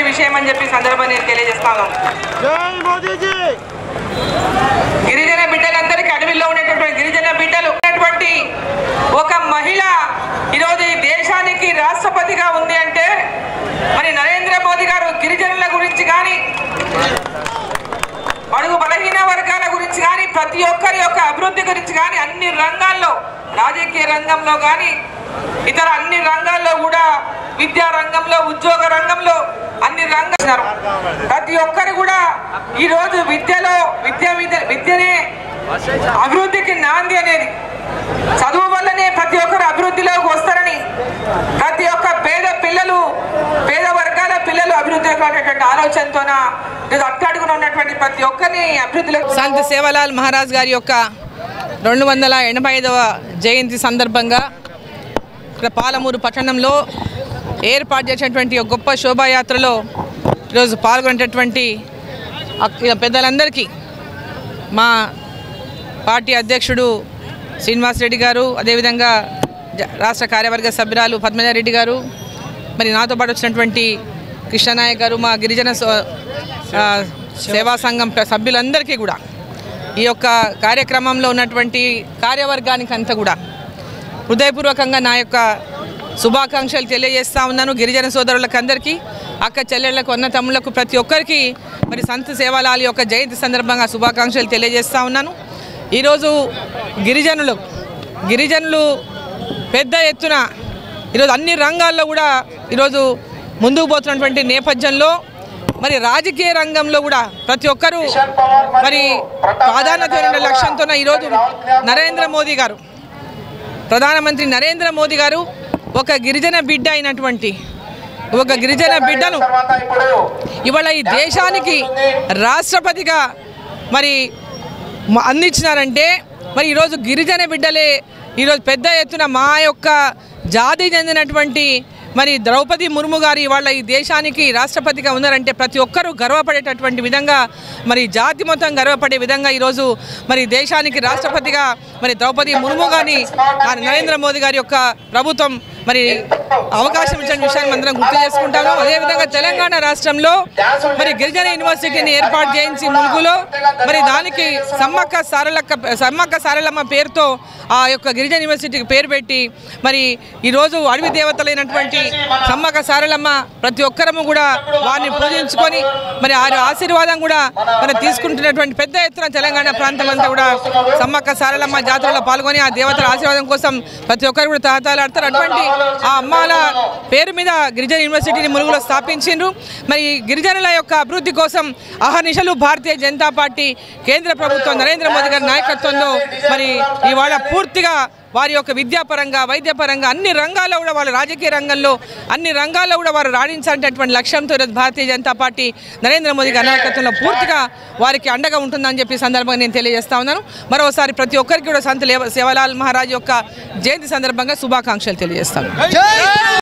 ఉన్నటువంటి విషయం అని చెప్పి సందర్భాన్ని నేను తెలియజేస్తాను. గిరిజన బిడ్డలందరికీ అడవిలో ఉన్నటువంటి గిరిజన బిడ్డలు ఉన్నటువంటి ఒక మహిళ ఈరోజు ఈ దేశానికి రాష్ట్రపతిగా ఉంది అంటే మరి నరేంద్ర మోదీ గారు గిరిజనుల గురించి కానీ అడుగు బలహీన వర్గాల గురించి కానీ ప్రతి ఒక్కరి యొక్క అభివృద్ధి గురించి కానీ అన్ని రంగాల్లో రాజకీయ రంగంలో కానీ ఇతర అన్ని రంగాల్లో కూడా విద్యా రంగంలో ఉద్యోగ రంగంలో అన్ని రంగాలు ప్రతి ఒక్కరు కూడా ఈరోజు విద్యనే అభివృద్ధికి నాంది అనేది చదువు వల్లనే ప్రతి ఒక్కరు అభివృద్ధిలోకి వస్తారని ప్రతి ఒక్క పేద వర్గాల పిల్లలు అభివృద్ధి అనేటువంటి ఆలోచనతోన అట్టడుగున ఉన్నటువంటి ప్రతి ఒక్కరిని అభివృద్ధిలో సంత్ సేవలాల్ మహారాజ్ గారి యొక్క 285వ జయంతి సందర్భంగా ఇక్కడ పాలమూరు పట్టణంలో ఏర్పాటు చేసినటువంటి ఒక గొప్ప శోభాయాత్రలో ఈరోజు పాల్గొనేటటువంటి పెద్దలందరికీ మా పార్టీ అధ్యక్షుడు శ్రీనివాస్ రెడ్డి గారు, అదేవిధంగా రాష్ట్ర కార్యవర్గ సభ్యురాలు పద్మజారెడ్డి గారు, మరి నాతో పాటు వచ్చినటువంటి కృష్ణనాయక్ గారు, మా గిరిజన సేవా సంఘం సభ్యులందరికీ కూడా ఈ యొక్క కార్యక్రమంలో ఉన్నటువంటి కార్యవర్గానికి అంతా కూడా హృదయపూర్వకంగా నా యొక్క శుభాకాంక్షలు తెలియజేస్తా ఉన్నాను. గిరిజన సోదరులకు అందరికీ, అక్క చెల్లెళ్లకు, అన్న తమ్ముళ్లకు ప్రతి ఒక్కరికి మరి సంత్ సేవాలాల్ యొక్క జయంతి సందర్భంగా శుభాకాంక్షలు తెలియజేస్తా ఉన్నాను. ఈరోజు గిరిజనులు పెద్ద ఎత్తున ఈరోజు అన్ని రంగాల్లో కూడా ఈరోజు ముందుకు పోతున్నటువంటి నేపథ్యంలో మరి రాజకీయ రంగంలో కూడా ప్రతి ఒక్కరూ మరి ప్రాధాన్యత లక్ష్యంతో ఈరోజు ప్రధానమంత్రి నరేంద్ర మోదీ గారు ఒక గిరిజన బిడ్డ అయినటువంటి ఒక గిరిజన బిడ్డను ఇవాళ ఈ దేశానికి రాష్ట్రపతిగా మరి అందించినారంటే మరి ఈరోజు గిరిజన బిడ్డలే ఈరోజు పెద్ద ఎత్తున మా యొక్క జాతి చెందినటువంటి మరి ద్రౌపది ముర్ము గారు ఇవాళ ఈ దేశానికి రాష్ట్రపతిగా ఉన్నారంటే ప్రతి ఒక్కరూ గర్వపడేటటువంటి విధంగా మరి జాతి మొత్తం గర్వపడే విధంగా ఈరోజు మరి దేశానికి రాష్ట్రపతిగా మరి ద్రౌపది ముర్ము గారిని నరేంద్ర మోదీ గారి యొక్క ప్రభుత్వం మరి అవకాశం ఇచ్చిన విషయాన్ని అందరం గుర్తు చేసుకుంటాము. అదేవిధంగా తెలంగాణ రాష్ట్రంలో మరి గిరిజన యూనివర్సిటీని ఏర్పాటు చేయించి ములుగులో మరి దానికి సమ్మక్క సారలమ్మ పేరుతో ఆ యొక్క గిరిజన యూనివర్సిటీకి పేరు పెట్టి మరి ఈరోజు అడవి దేవతలైనటువంటి సమ్మక్క సారలమ్మ ప్రతి ఒక్కరము కూడా వారిని పూజించుకొని మరి ఆ ఆశీర్వాదం కూడా మరి తీసుకుంటున్నటువంటి పెద్ద ఎత్తున తెలంగాణ ప్రాంతం అంతా కూడా సమ్మక్క సారలమ్మ జాతరలో పాల్గొని ఆ దేవతల ఆశీర్వాదం కోసం ప్రతి ఒక్కరు కూడా తహతాలాడతారు. అటువంటి ఆ అమ్మాల పేరు మీద గిరిజన యూనివర్సిటీని ములుగులో స్థాపించిండ్రు. మరి గిరిజనుల యొక్క అభివృద్ధి కోసం అహర్నిశలు భారతీయ జనతా పార్టీ కేంద్ర ప్రభుత్వం నరేంద్ర మోదీ గారి నాయకత్వంలో మరి ఇవాళ పూర్తిగా వారి యొక్క విద్యాపరంగా, వైద్యపరంగా అన్ని రంగాల్లో కూడా వాళ్ళ రాజకీయ రంగంలో అన్ని రంగాల్లో కూడా వారు రాణించాలనేటువంటి లక్ష్యంతో ఈరోజు భారతీయ జనతా పార్టీ నరేంద్ర మోదీ గారి నాయకత్వంలో పూర్తిగా వారికి అండగా ఉంటుందని చెప్పి సందర్భంగా నేను తెలియజేస్తా ఉన్నాను. మరోసారి ప్రతి ఒక్కరికి కూడా సంత్ సేవాలాల్ మహారాజ్ యొక్క జయంతి సందర్భంగా శుభాకాంక్షలు తెలియజేస్తాను.